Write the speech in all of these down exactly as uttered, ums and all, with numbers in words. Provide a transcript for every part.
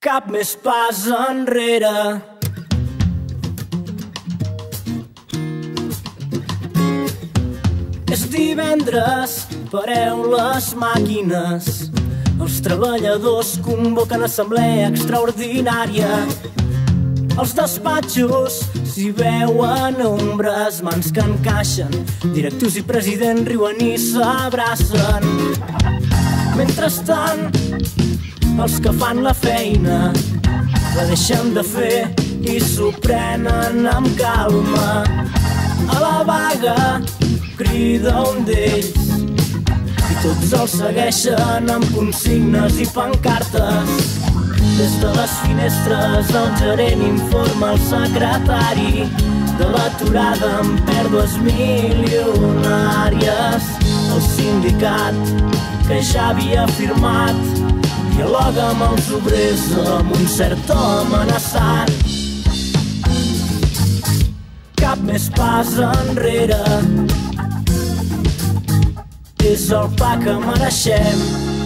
Cap més pas enrere. És divendres, pareu les màquines. Els treballadors convoquen assemblea extraordinària. Els despatxos s'hi veuen ombres, mans que encaixen. Directius i president riuen i s'abracen. Mentrestant, els que fan la feina la deixen de fer i s'ho prenen amb calma. A la vaga crida un d'ells i tots els segueixen amb consignes i pancartes. Des de les finestres el gerent informa al secretari de l'aturada amb pèrdues milionàries. El sindicat, que ja havia firmat, dialoga amb els obrers amb un cert to amenaçant. Cap més pas enrere. És el pa que mereixem.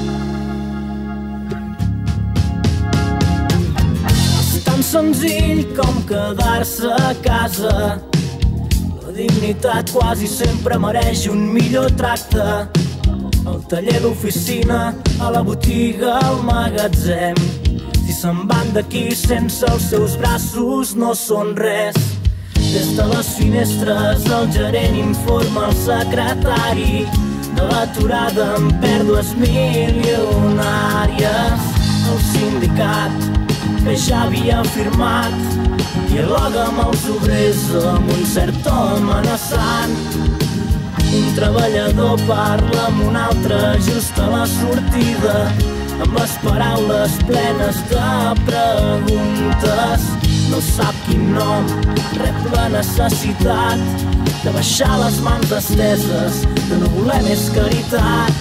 És tan senzill com quedar-se a casa. La dignitat quasi sempre mereix un millor tracte. Al taller, l'oficina, a la botiga, al magatzem. Si se'n van d'aquí sense els seus braços no són res. Des de les finestres el gerent informa al secretari de l'aturada amb pèrdues milionàries. El sindicat, que ja havia firmat, dialoga amb els obrers amb un cert to amenaçant. Un treballador parla amb un altre just a la sortida, amb les paraules plenes de preguntes. No sap quin nom rep la necessitat de baixar les mans esteses, de no voler més caritat.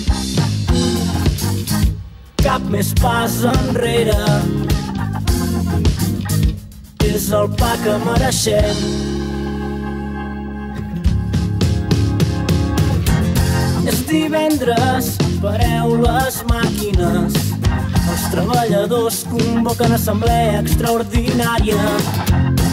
Cap més pas enrere. És el pa que mereixem. És divendres, pareu les màquines. Els treballadors convoquen assemblea extraordinària.